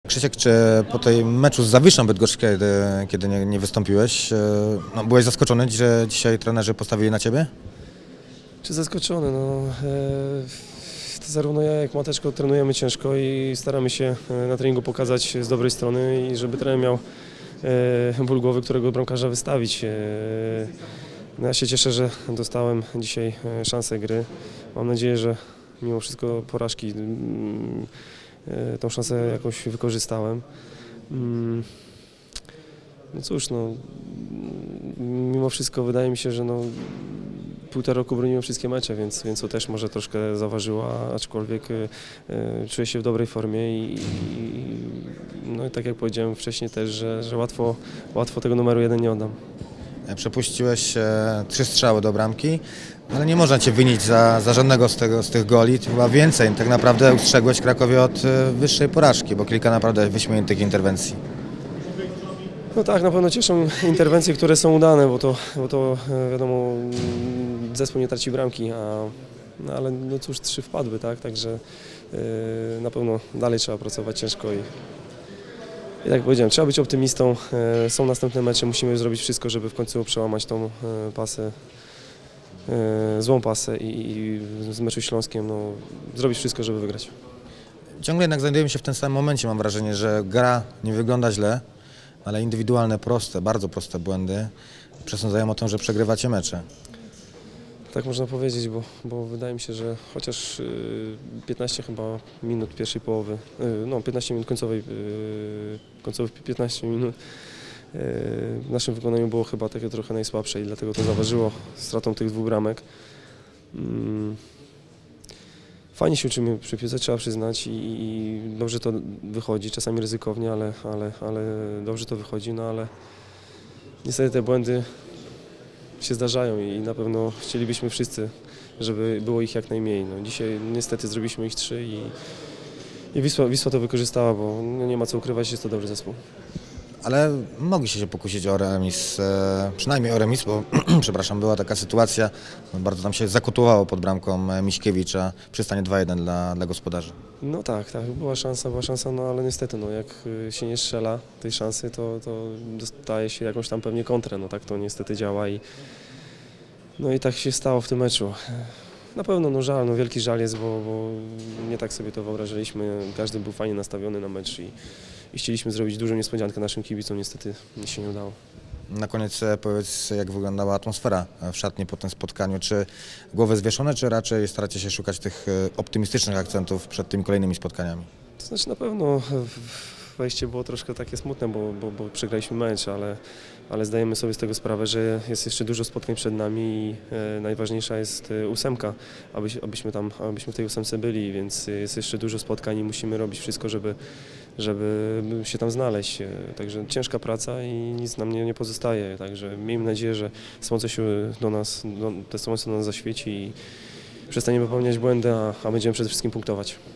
Krzysiek, czy po tej meczu z Zawiszą Bydgoszcz, kiedy nie wystąpiłeś, byłeś zaskoczony, że dzisiaj trenerzy postawili na ciebie? Czy zaskoczony? Zarówno ja jak Mateczko trenujemy ciężko i staramy się na treningu pokazać z dobrej strony i żeby trener miał ból głowy, którego bramkarza wystawić. Ja się cieszę, że dostałem dzisiaj szansę gry. Mam nadzieję, że mimo wszystko porażki tą szansę jakoś wykorzystałem. No cóż, mimo wszystko wydaje mi się, że półtora roku broniłem wszystkie mecze, więc to też może troszkę zaważyło, aczkolwiek czuję się w dobrej formie i tak jak powiedziałem wcześniej też, że łatwo tego numeru 1 nie oddam. Przepuściłeś 3 strzały do bramki, ale nie można cię winić za żadnego z tych goli. Chyba więcej, tak naprawdę ustrzegłeś Krakowie od wyższej porażki, bo kilka naprawdę wyśmienitych interwencji. No tak, na pewno cieszą interwencje, które są udane, bo to wiadomo, zespół nie traci bramki, ale no cóż, 3 wpadły, tak, także na pewno dalej trzeba pracować ciężko i tak jak powiedziałem, trzeba być optymistą, są następne mecze, musimy zrobić wszystko, żeby w końcu przełamać tą pasę, złą pasę i z meczu Śląskiem zrobić wszystko, żeby wygrać. Ciągle jednak znajdujemy się w tym samym momencie, mam wrażenie, że gra nie wygląda źle, ale indywidualne, bardzo proste błędy przesądzają o tym, że przegrywacie mecze. Tak można powiedzieć, bo wydaje mi się, że chociaż 15 chyba minut pierwszej połowy, 15 minut końcowych 15 minut w naszym wykonaniu było chyba takie trochę najsłabsze i dlatego to zaważyło stratą tych 2 bramek. Fajnie się uczymy przy piłce, trzeba przyznać i dobrze to wychodzi, czasami ryzykownie, ale dobrze to wychodzi, ale niestety te błędy się zdarzają i na pewno chcielibyśmy wszyscy, żeby było ich jak najmniej. Dzisiaj niestety zrobiliśmy ich 3 i Wisła to wykorzystała, bo nie ma co ukrywać, jest to dobry zespół. Ale mogliście się pokusić o remis, przynajmniej o remis, bo przepraszam, była taka sytuacja, bardzo tam się zakotowało pod bramką Miśkiewicza, przystanie 2-1 dla gospodarzy. No tak, była szansa, ale niestety jak się nie strzela tej szansy, to dostaje się jakąś tam pewnie kontrę, tak to niestety działa i tak się stało w tym meczu. Na pewno żal, wielki żal jest, bo nie tak sobie to wyobrażaliśmy, każdy był fajnie nastawiony na mecz i chcieliśmy zrobić dużą niespodziankę naszym kibicom, niestety się nie udało. Na koniec powiedz, jak wyglądała atmosfera w szatni po tym spotkaniu, czy głowy zwieszone, czy raczej staracie się szukać tych optymistycznych akcentów przed tymi kolejnymi spotkaniami? To znaczy na pewno wejście było troszkę takie smutne, bo przegraliśmy mecz, ale zdajemy sobie z tego sprawę, że jest jeszcze dużo spotkań przed nami i najważniejsza jest 8, abyśmy w tej 8 byli, więc jest jeszcze dużo spotkań i musimy robić wszystko, żeby się tam znaleźć. Także ciężka praca i nic nam nie pozostaje, także miejmy nadzieję, że słońce się te słońce do nas zaświeci i przestaniemy popełniać błędy, a będziemy przede wszystkim punktować.